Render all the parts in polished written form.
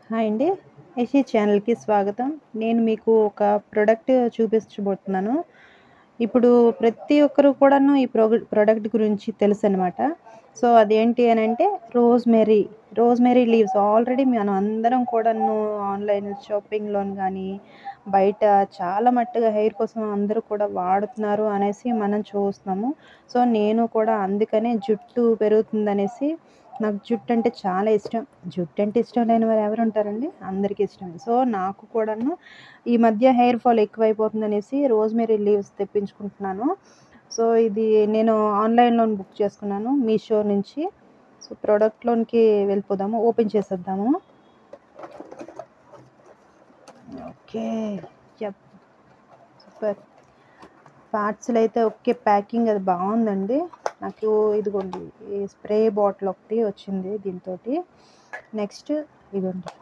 Hi అండి. యషి ఛానల్‌కి స్వాగతం. నేను మీకు ఒక ప్రొడక్ట్ చూపించబోతున్నాను. ఇప్పుడు ప్రతి ఒక్కరు కూడాను ఈ ప్రొడక్ట్ గురించి తెలుసనమాట. సో, అదేంటి అనంటే రోజ్‌మెర్రీ. రోజ్‌మెర్రీ లీవ్స్ ఆల్రెడీ మనం అందరం కూడాను ఆన్‌లైన్ షాపింగ్‌లోని గానీ, బయట చాలా మట్టుగా హెయిర్ కోసం అందరూ కూడా వాడుతున్నారు అనేసి మనం చూస్తున్నాము. సో, నేను కూడా అందుకనే జుట్టు పెరుగుతుందనేసి నాకు జుట్టంటే చాలా ఇష్టం. జుట్టంటే ఇష్టం లేని వారు ఎవరుంటారండి? అందరికీ ఇష్టమే. సో, నాకు కూడాను ఈ మధ్య హెయిర్ ఫాల్ ఎక్కువైపోతుందనేసి రోజ్‌మెర్రీ లీవ్స్ తెప్పించుకుంటున్నాను. సో, ఇది నేను ఆన్‌లైన్‌లోని బుక్ చేసుకున్నాను మీషో నుంచి. సో, ప్రొడక్ట్‌లోనికి వెళ్ళిపోదాము. ఓపెన్ చేసేద్దాము. ఓకే. యప్. సూపర్. పార్సెల్ అయితే ఓకే. ప్యాకింగ్ అది బావుందండి. నాకు ఇదిగోండి ఈ స్ప్రే బాటిల్ ఒకటి వచ్చింది దీనితోటి. నెక్స్ట్ ఇదిగోండి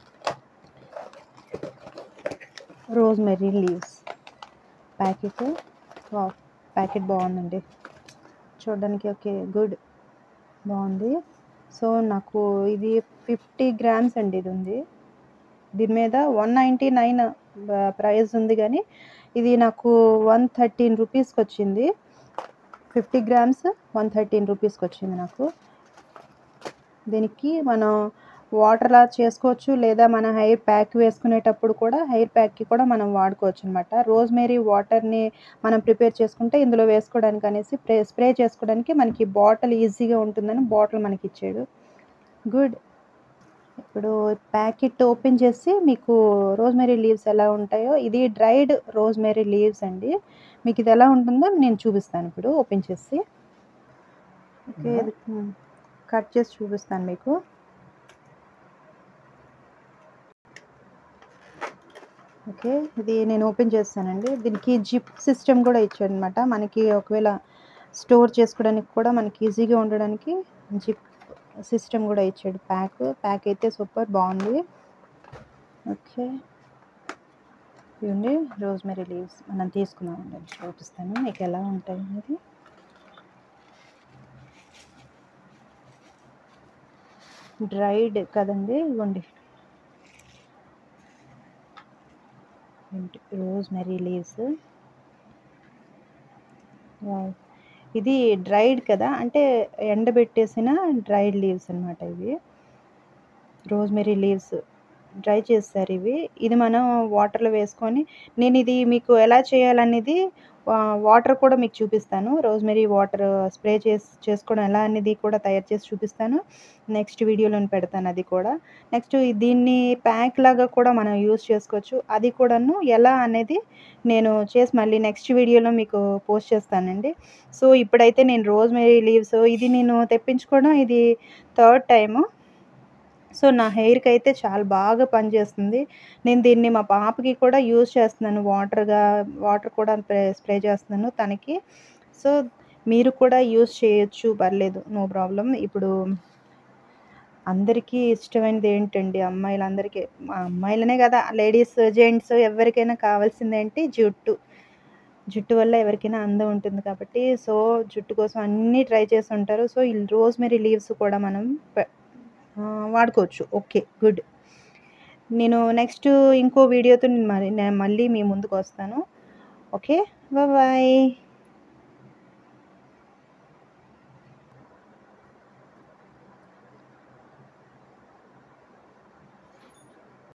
rosemary leaves packet. Wow! Packet బావుందండి. చూడడానికి ఓకే. గుడ్. బావుంది. సో, నాకు ఇది 50 గ్రామ్స్ అండి ఇదుంది. దీని మీద 199 ప్రైస్ ఉంది గానీ, ఇది నాకు 113 రూపీస్‌కొచ్చింది. 50 గ్రామ్స్ 113 రూపీస్‌కొచ్చింది నాకు. దీనికి మనం వాటర్‌లా చేసుకోవచ్చు. లేదా మన హెయిర్ ప్యాక్ వేసుకునేటప్పుడు కూడా హెయిర్ ప్యాక్‌కి కూడా మనం వాడుకోవచ్చనమాట. రోజ్‌మెర్రీ వాటర్‌ని మనం ప్రిపేర్ చేసుకుంటే ఇందులో వేసుకోవడానికనేసి స్ప్రే చేసుకోవడానికి మనకి బాటిల్ ఈజీగా ఉంటుందని బాటిల్ మనకిచ్చాడు. గుడ్. ఇప్పుడు ప్యాకెట్ ఓపెన్ చేసి మీకు రోజ్‌మెర్రీ లీవ్స్ ఎలా ఉంటాయో ఇది డ్రైడ్ రోజ్‌మెర్రీ లీవ్స్ అండి. మీకిది ఎలా ఉంటుందో నేను చూపిస్తాను ఇప్పుడు ఓపెన్ చేసి. ఓకే. ఇది కట్ చేసి చూపిస్తాను మీకు. ఓకే. ఇది నేను ఓపెన్ చేస్తానండి. దీనికి జిప్ సిస్టమ్ గూడా ఇచ్చాడనమాట. మనకి ఒకవేళ స్టోర్ చేసుకోవడానికి కూడా మనకి ఈజీగా ఉండడానికి జిప్ సిస్టమ్ గూడా ఇచ్చాడు ప్యాక్ అయితే సూపర్ బావుంది. ఓకే. ఇవండి రోజ్‌మెర్రీ లీవ్స్ మనం తీసుకున్నామండి. చూపిస్తాను మీకెలా ఉంటాయనేది. డ్రైడ్ కదండీ! ఇగోండి. ఏంటి రోజ్‌మెర్రీ లీవ్స్. వావ్! ఇది డ్రైడ్ కదా! అంటే ఎండబెట్టేసిన డ్రైడ్ లీవ్స్ అనమాట ఇవి. రోజ్‌మెర్రీ లీవ్స్ డ్రై చేశారివి. ఇది మనం వాటర్‌లో వేసుకొని నేనిది మీకు ఎలా చేయాలనేది వాటర్ కూడా మీకు చూపిస్తాను. రోజ్‌మెర్రీ వాటర్ స్ప్రే చేసుకోవడం ఎలా అనేది కూడా తయారు చేసి చూపిస్తాను. నెక్స్ట్ వీడియోలోని పెడతాను అది కూడా. నెక్స్ట్ దీన్ని ప్యాక్ లాగా కూడా మనం యూజ్ చేసుకోవచ్చు. అది కూడాను ఎలా అనేది నేను చేసి మళ్ళీ నెక్స్ట్ వీడియోలో మీకు పోస్ట్ చేస్తానండి. సో, ఇప్పుడైతే నేను రోజ్‌మెర్రీ లీవ్స్ ఇది నేను తెప్పించుకోవడం ఇది థర్డ్ టైము. సో, నా హెయిర్‌కైతే చాలా బాగా పనిచేస్తుంది. నేను దీన్ని మా పాపకి కూడా యూజ్ చేస్తున్నాను. వాటర్ కూడా స్ప్రే చేస్తున్నాను తనకి. సో, మీరు కూడా యూజ్ చేయొచ్చు పర్లేదు. No problem. ఇప్పుడు అందరికీ ఇష్టమైనది ఏంటండి అమ్మాయిలందరికీ అమ్మాయిలనే కదా! లేడీస్, జెంట్స్ ఎవరికైనా కావాల్సిందేంటి జుట్టు. జుట్టు వల్ల ఎవరికైనా అందం ఉంటుంది కాబట్టి, సో, జుట్టు కోసం అన్నీ ట్రై చేసుంటారు. సో, ఈ రోజ్‌మెర్రీ లీవ్స్ కూడా మనం వాడుకోవచ్చు. ఓకే. గుడ్. నేను నెక్స్ట్ ఇంకో వీడియోతో నేను మళ్ళీ మీ ముందుకొస్తాను. ఓకే. బాయ్.